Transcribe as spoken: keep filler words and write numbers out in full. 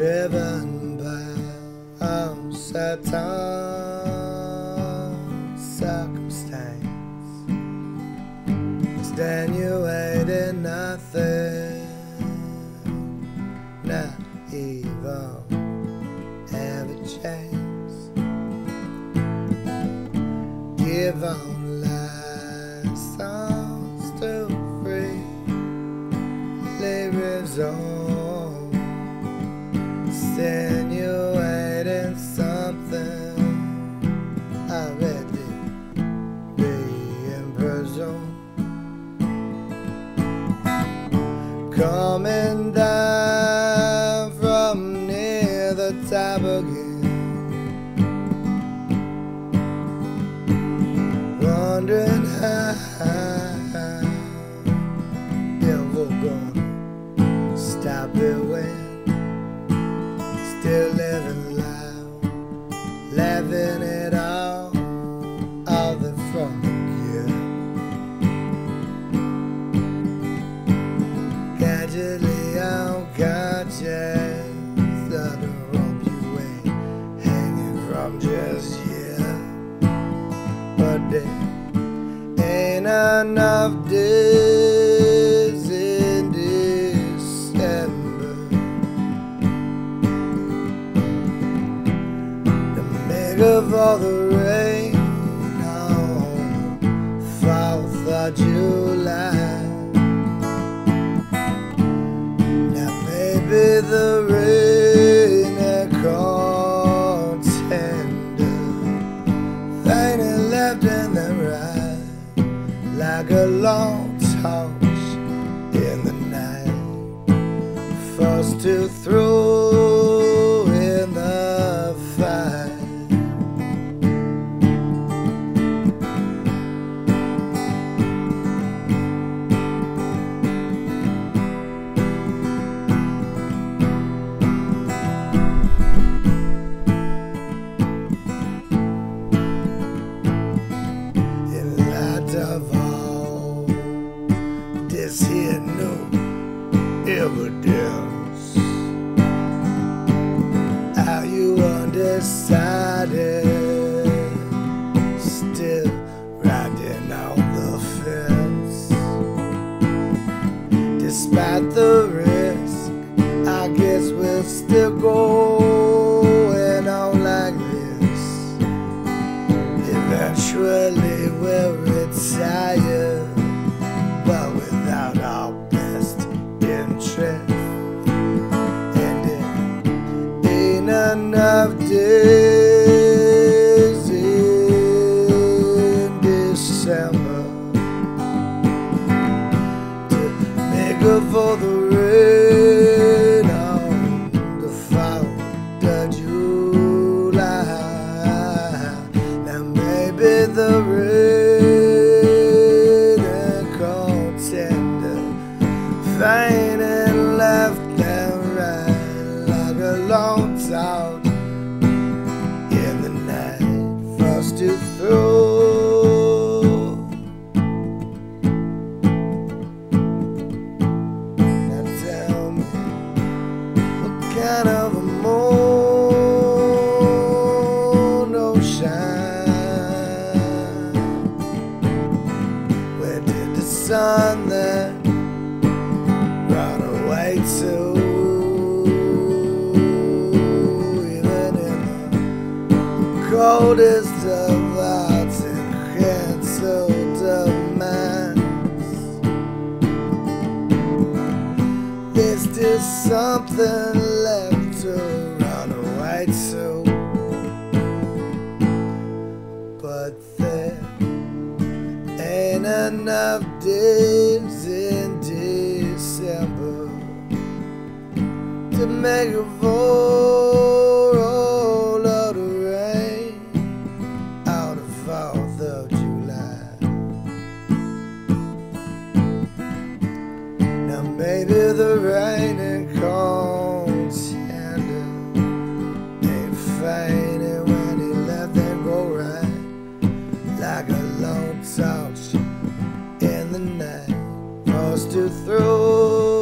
driven by uncertain circumstance, extenuating nothing, not even ever change. Give on license to freely resume, extenuating something already being presumed. Coming down from near the top again, wondering how if we're gonna stop it when still living loud, laughing it all, all the from the good. Gradually unconscious of the rope you ain't hanging from just yet, but there ain't enough days in December to make up for the rain on fourth of July. Maybe the rain and contender, fainting left and then right, like a long torch in the night, forced to throw in the fight. Of all this here new evidence, are you undecided, still riding on the fence? Despite the risk, I guess we'll still going on like this. Eventually we'll retire, but without our best interest. And it ain't enough days in December to make up for the rain on the fourth of July. Now maybe the rain and contender, fainting left and right, like a long torch in the night, forced to throw. Now tell me, what kind of a moon no shine? Where did the sun that run away to? Even in the coldest of hearts and cancelled demands, there's still something left to run away to. But there ain't enough days in December to make up for all of the rain out of fourth of July. Now maybe the rain and contender ain't fainting when he left and go right, like a long torch in the night, forced to throw